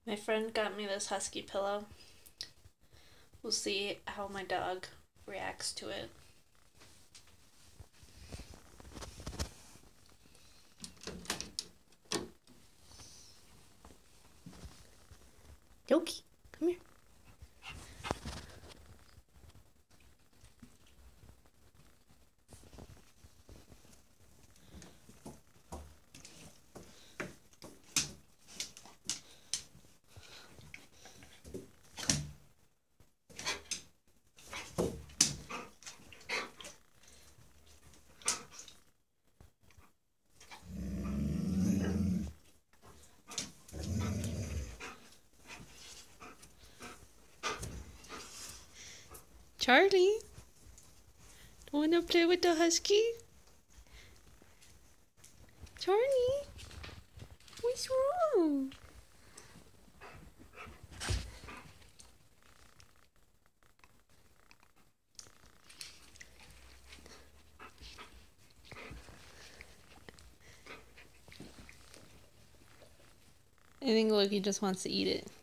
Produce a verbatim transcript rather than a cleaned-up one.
My friend got me this husky pillow. We'll see how my dog reacts to it. Yoki, come here. Charlie, don't want to play with the husky? Charlie, what's wrong? I think Loki just wants to eat it.